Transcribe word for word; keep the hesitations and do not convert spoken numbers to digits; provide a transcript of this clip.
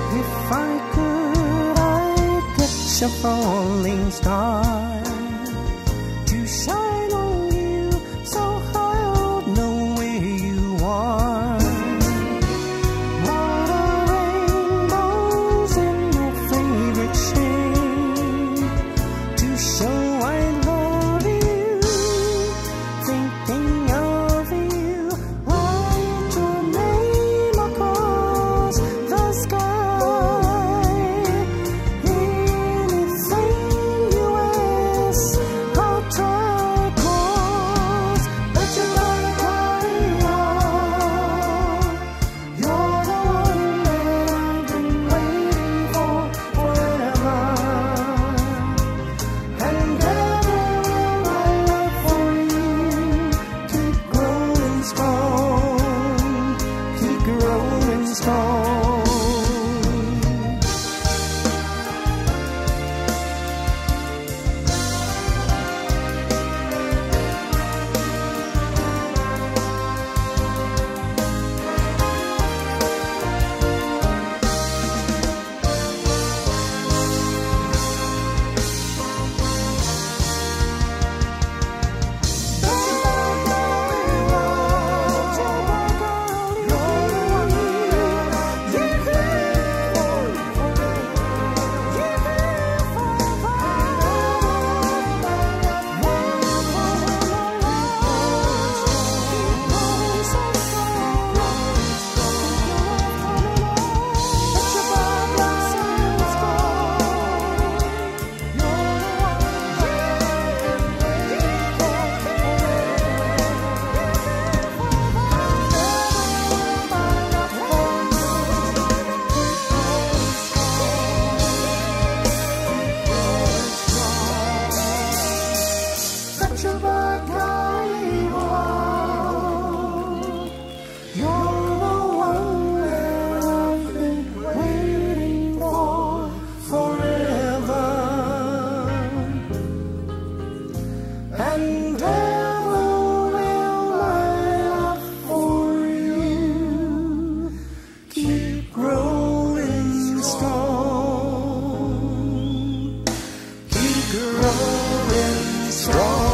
If I could, I'd catch a falling star to shine on you so I'll know where you are. What a rainbows in your favorite shade to show I love you, thinking of you. Write your name across the sky. Anything you ask, I'll try, 'cause let your love carry on. You're the one that I've been waiting for forever. And ever will my love for you keep growing strong, keep growing strong. Such a bad guy you are. You're the one that I've been waiting for forever. And ever will my love for you keep growing strong, keep growing strong.